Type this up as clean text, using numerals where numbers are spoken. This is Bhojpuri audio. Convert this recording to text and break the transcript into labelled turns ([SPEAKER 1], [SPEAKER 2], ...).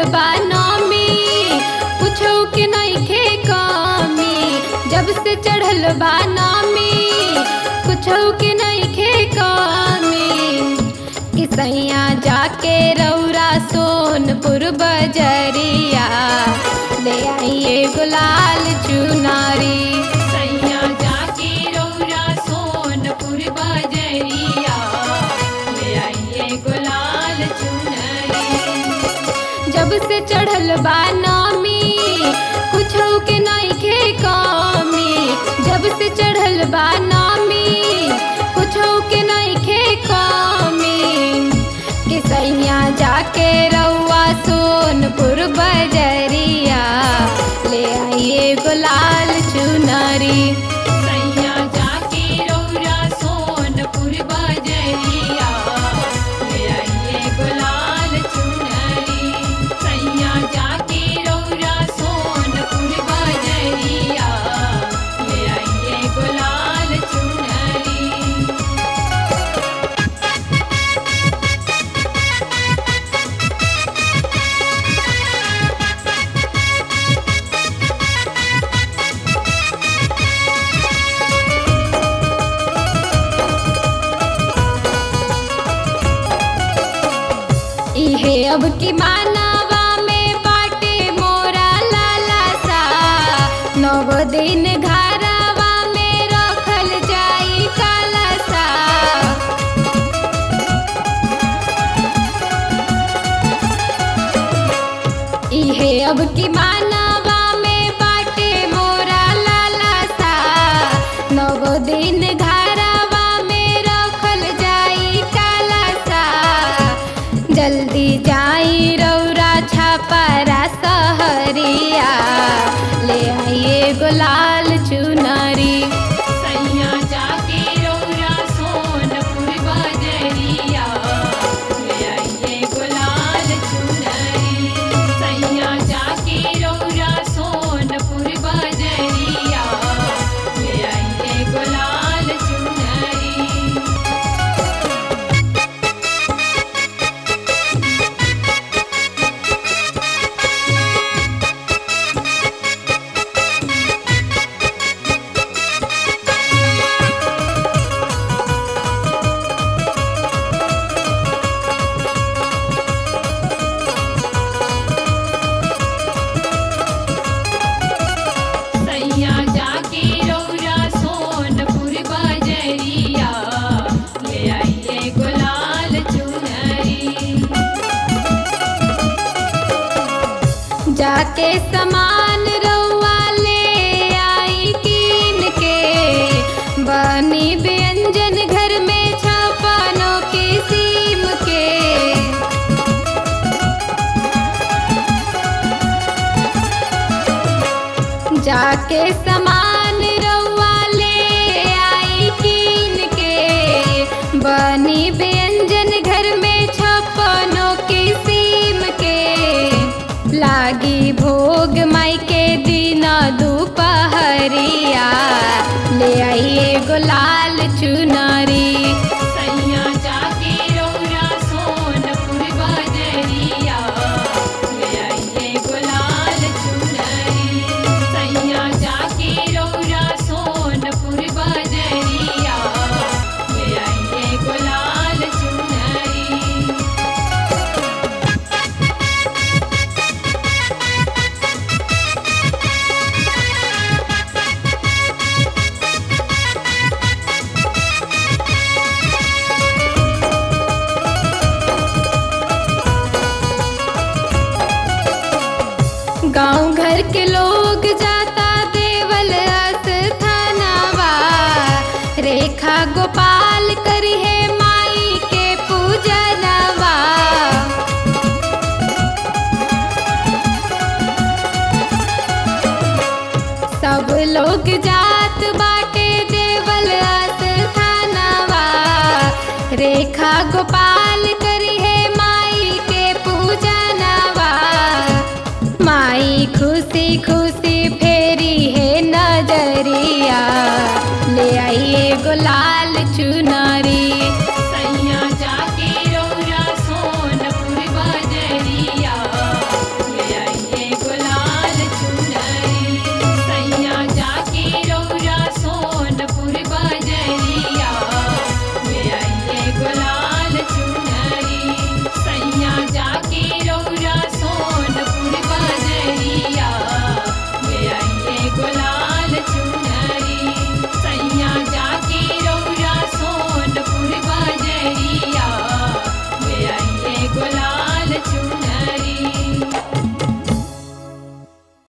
[SPEAKER 1] चढ़ल बा नौमी, कुछो के नइखे कमी। जब से चढ़ल बा नौमी, कुछो के नइखे कमी। किसैया जाके रौरा सोनपुर बजरिया, ले आइए गुलाल चुनारी।
[SPEAKER 2] सैया जाके रौरा सोनपुर बजरिया, ले आइए गुलाल चुनरी।
[SPEAKER 1] जब से चढ़ल बा नौमी, कुछो के नइखे कमी। जब से चढ़ल बा नौमी, कुछो के नइखे कमी। किसैया जाके रौआ सोनपुर बजरिया, ले आइए गुलाल चुनरी।
[SPEAKER 2] सैया जाके रौरा सोनपुर बजरिया, ले आइए गुलाल चुनरी। सैया जाके रौरा सोनपुर बजरिया, ले आइए गुलाल चुनरी।
[SPEAKER 1] इहे अब की मानवा में बाटे मोरा लाला सा। 9 दिन घरवा में रखल जाई काला सा। इहे अब की मानवा में बाटे मोरा लाला सा। 9 दिन घरवा में रखल जाई काला सा। जल्दी जाई रौरा छपरा सहरिया, ले आइए गुलाल चुनरी।
[SPEAKER 2] सैया जाके रौरा सोनपुर बजरिया, ले आइए गुलाल चुनरी। सैया जाके रौरा सोनपुर बजरिया, ले आइए गुलाल चुनरी। सैया जाके रौरा सोनपुर बजरिया, ले आइए गुलाल चुनरी।
[SPEAKER 1] जाके समान रउआ ले आई कीन के। बनी व्यंजन घर में छपनों के सीम के। जाके समान रउआ ले आई कीन के। बनी व्यंजन घर में छपनों के सीम के। लागी भोग माई के दिन दोपहरिया, ले आइए गुलाल चुनरी।
[SPEAKER 2] सैया जाके रौरा सोनपुर बजरिया, ले आइए गुलाल चुनरी। सैया जाके रौरा सोनपुर बजरिया, ले आइए गुलाल चुनरी।
[SPEAKER 1] गांव घर के लोग जाता देवल अस्थानवा। रेखा गोपाल करी है माई के पूजनवा। सब लोग जात बाटे देवल अस्थानवा। रेखा गोपाल करी है माई के पूजनवा। माई खुशी खुशी